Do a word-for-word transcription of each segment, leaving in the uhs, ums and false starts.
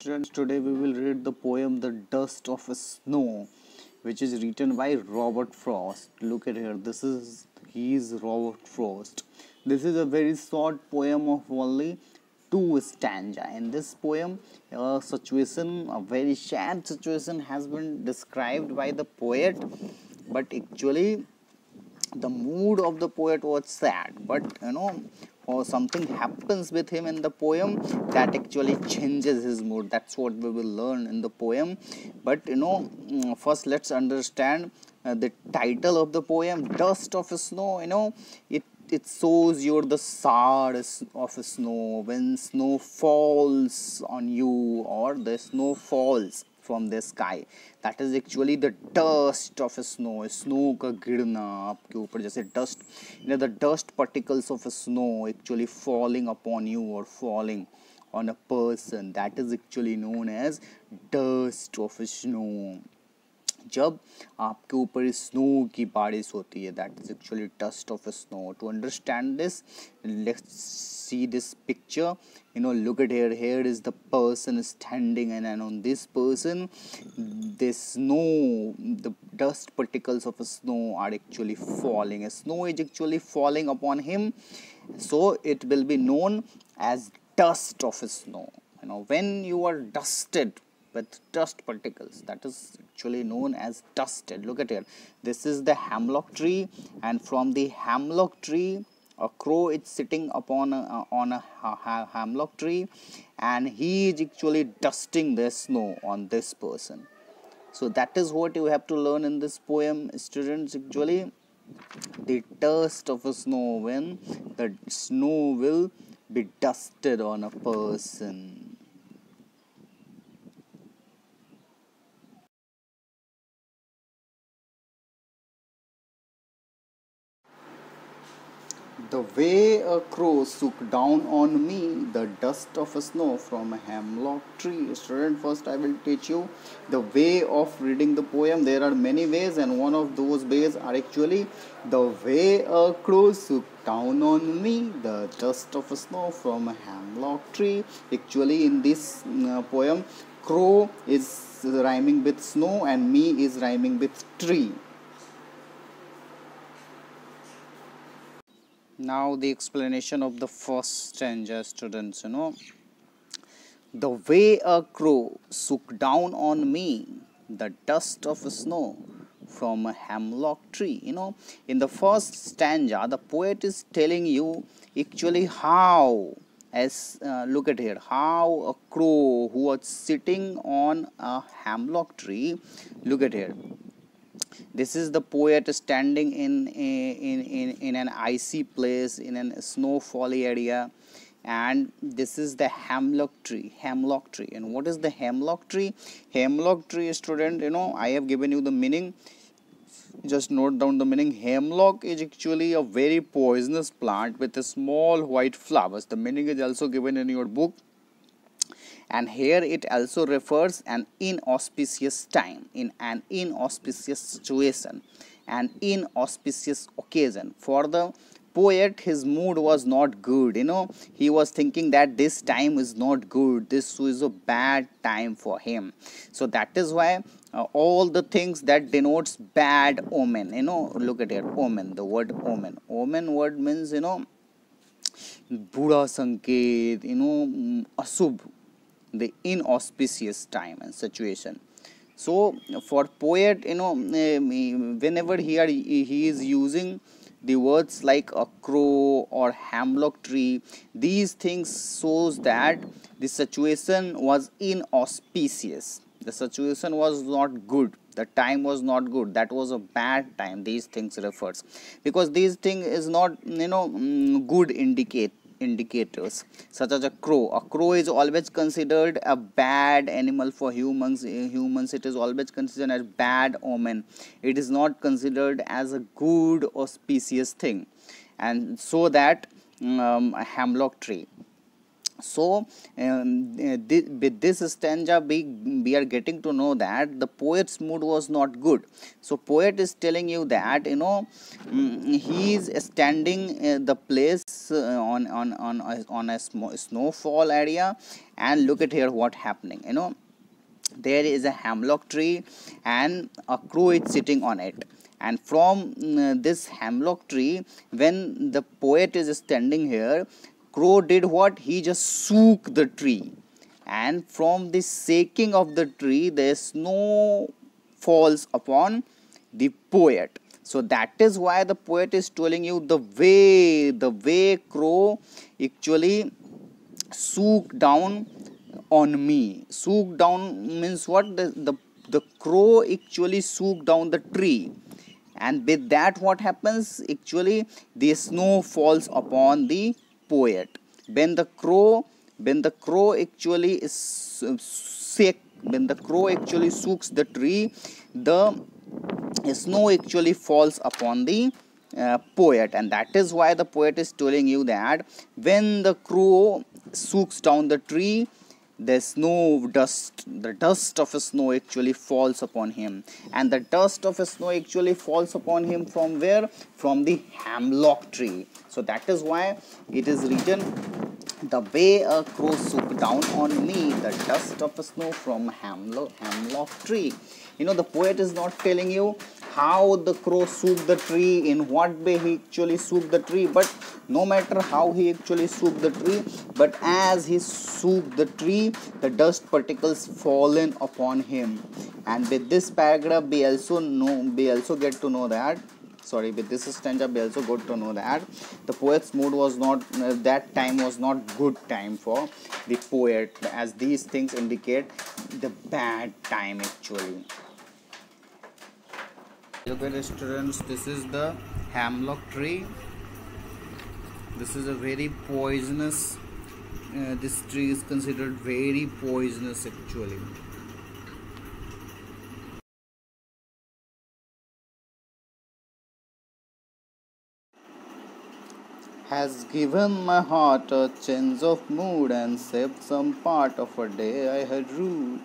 Students, today we will read the poem The Dust of Snow, which is written by Robert Frost. Look at here, this is he is Robert Frost. This is a very short poem of only two stanza. In this poem, a situation, a very sad situation has been described by the poet, but actually the mood of the poet was sad, but you know, or something happens with him in the poem that actually changes his mood. That's what we will learn in the poem. But you know, mm, first let's understand uh, the title of the poem, Dust of Snow. You know, it it shows you the sad of snow when snow falls on you, or the snow falls from the sky. That is actually the dust of snow. Snow का गिरना आपके ऊपर, जैसे dust, you know, the dust particles of snow actually falling upon you or falling on a person, that is actually known as dust of snow. जब आपके ऊपर snow की बारिश होती है, that is actually dust of snow. To understand this, let's see this picture. You know, look at here. Here is the person standing, and, and on this person, the snow, the dust particles of snow are actually falling. Snow is actually falling upon him, so it will be known as dust of snow. You know, when you are dusted with dust particles, that is actually known as dusted. Look at here. This is the hemlock tree, and from the hemlock tree, a crow is sitting upon a, uh, on a ha hemlock tree, and he is actually dusting the snow on this person. So that is what you have to learn in this poem, students. Actually, the dust of a snow, when the snow will be dusted on a person. The way a crow shook down on me the dust of snow from a hemlock tree. Student, first I will teach you the way of reading the poem. There are many ways, and one of those ways are actually the way a crow shook down on me the dust of snow from a hemlock tree. Actually, in this uh, poem, crow is rhyming with snow and me is rhyming with tree. Now the explanation of the first stanza, students. You know, the way a crow shook down on me the dust of snow from a hemlock tree. You know, in the first stanza, the poet is telling you actually how, as uh, look at here, how a crow who was sitting on a hemlock tree. Look at here. This is the poet standing in, in, in, in an icy place, in a snowfally area, and this is the hemlock tree. Hemlock tree. And what is the hemlock tree? Hemlock tree, student, you know, I have given you the meaning. Just note down the meaning. Hemlock is actually a very poisonous plant with a small white flowers. The meaning is also given in your book. And here it also refers an inauspicious time, in an inauspicious situation, an inauspicious occasion. For the poet, his mood was not good. You know, he was thinking that this time is not good, this is a bad time for him. So that is why uh, all the things that denotes bad omen, you know, look at here, omen, the word omen. Omen word means, you know, बुरा संकेत, you know, अशुभ, the inauspicious time and situation. So for poet, you know, whenever he are, he is using the words like a crow or hemlock tree, these things shows that the situation was inauspicious, the situation was not good, the time was not good, that was a bad time. These things refers, because these thing is not, you know, good indicate indicators, such as a crow. A crow is always considered a bad animal for humans. Humans, it is always considered as bad omen. It is not considered as a good auspicious thing. And so that um, a hemlock tree. So um, uh, thi- with this stanza we, we are getting to know that the poet's mood was not good. So poet is telling you that, you know, mm, he is standing uh, the place uh, on on on a, on a sm- snowfall area, and look at here what happening, you know. There is a hemlock tree and a crow is sitting on it, and from mm, this hemlock tree, when the poet is standing here, crow did what? He just shook the tree, and from the shaking of the tree the snow falls upon the poet. So that is why the poet is telling you the way the way crow actually swoop down on me. Swoop down means what? The, the, the crow actually swoop down the tree. And with that, what happens? Actually, the snow falls upon the poet. When the crow, when the crow actually is uh, sick, when the crow actually swoops the tree, the snow actually falls upon the uh, poet. And that is why the poet is telling you that when the crow swoops down the tree, the snow dust the dust of snow actually falls upon him. And the dust of snow actually falls upon him from where? From the hemlock tree. So that is why it is written, the way a crow swooped down on me, the dust of snow from hemlock, hemlock tree. You know, the poet is not telling you how the crow swooped the tree, in what way he actually swooped the tree, but no matter how he actually swooped the tree, but as he swooped the tree, the dust particles fallen upon him. And with this paragraph, we also know, we also get to know that sorry with this stanza we also got to know that the poet's mood was not uh, that time was not good time for the poet, as these things indicate the bad time actually. Okay students, this is the hemlock tree. This is a very poisonous uh, this tree is considered very poisonous actually. Has given my heart a change of mood and saved some part of a day I had rued.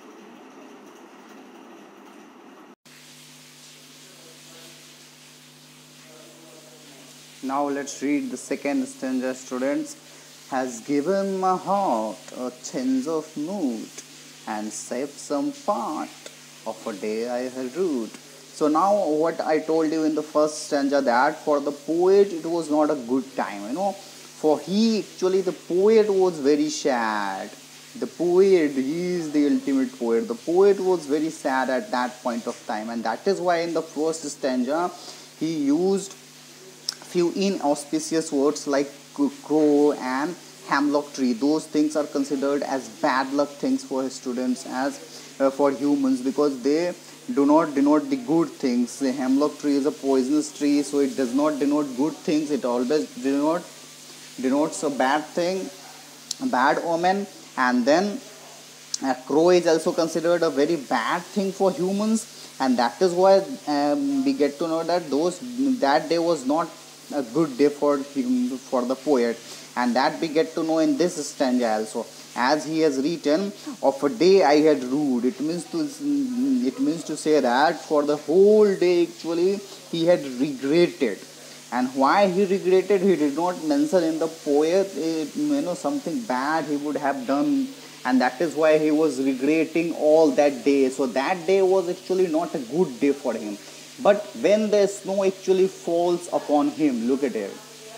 Now let's read the second stanza, students. Has given my heart a change of mood and saved some part of a day I had rued. So now what I told you in the first stanza, that for the poet it was not a good time, you know. For he actually the poet was very sad. The poet, he is the ultimate poet. The poet was very sad at that point of time, and that is why in the first stanza he used few inauspicious words like crow and hemlock tree. Those things are considered as bad luck things for students, as uh, for humans, because they do not denote the good things. The hemlock tree is a poisonous tree, so it does not denote good things. It always denote denotes a bad thing, a bad omen. And then a crow is also considered a very bad thing for humans, and that is why um, we get to know that those that day was not a good day for him, for the poet. And that we get to know in this stanza also, as he has written, of a day I had rued. It means to it means to say that for the whole day actually he had regretted. And why he regretted, he did not mention in the poet, eh, you know, something bad he would have done, and that is why he was regretting all that day. So that day was actually not a good day for him. But when the snow actually falls upon him, look at it,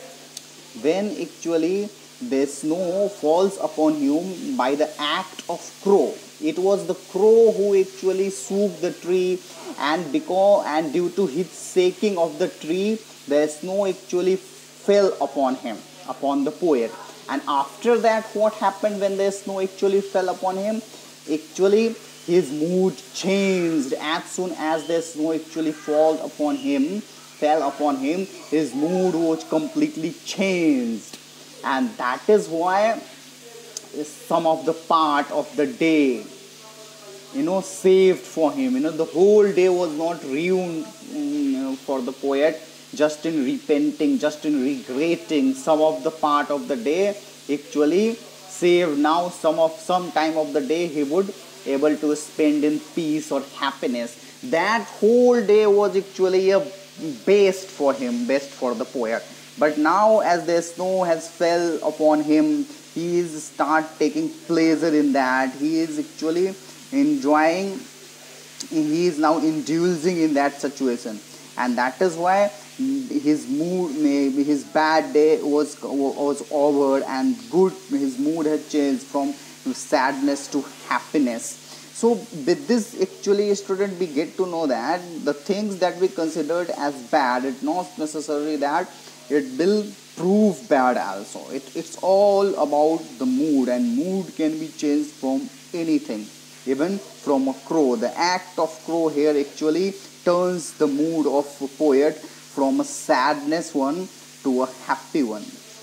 when actually the snow falls upon him by the act of crow. It was the crow who actually swooped the tree, and because and due to his shaking of the tree, the snow actually fell upon him, upon the poet. And after that, what happened when the snow actually fell upon him? Actually, his mood changed as soon as the snow actually fall upon him fell upon him. His mood was completely changed, and that is why some of the part of the day, you know, saved for him. You know, the whole day was not ruined, you know, for the poet. Just in repenting, just in regretting, some of the part of the day actually save now some of some time of the day he would able to spend in peace or happiness. That whole day was actually a best for him, best for the poet. But now as the snow has fell upon him, he is start taking pleasure in that. He is actually enjoying, he is now indulging in that situation, and that is why his mood, maybe his bad day was was over, and good, his mood had changed from sadness to happiness. So with this actually, student, we get to know that the things that we considered as bad, it's not necessarily that it will prove bad also. It, it's all about the mood, and mood can be changed from anything, even from a crow. The act of crow here actually turns the mood of a poet from a sadness one to a happy one.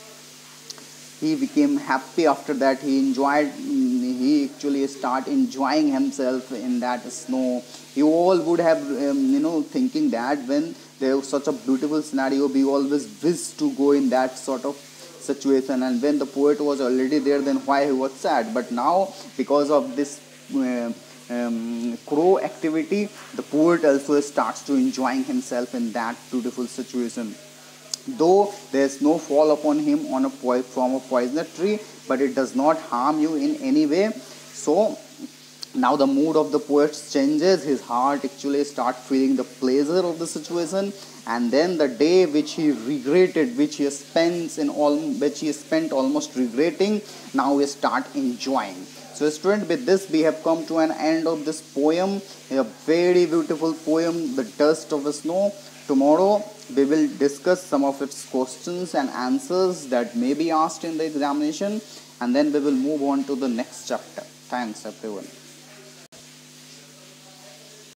He became happy after that. He enjoyed, he actually start enjoying himself in that snow. You all would have um, you know thinking that when there was such a beautiful scenario, we always wish to go in that sort of situation, and when the poet was already there, then why he was sad. But now, because of this uh, um, crow activity, the poet also starts to enjoying himself in that beautiful situation. Though there is no fall upon him on a po- from a poisonous tree, but it does not harm you in any way. So now the mood of the poet changes. His heart actually start feeling the pleasure of the situation, and then the day which he regretted, which he spends in all, which he spent almost regretting, now he start enjoying. So student, with this we have come to an end of this poem, a very beautiful poem, The Dust of the Snow. Tomorrow we will discuss some of its questions and answers that may be asked in the examination, and then we will move on to the next chapter. Thanks everyone.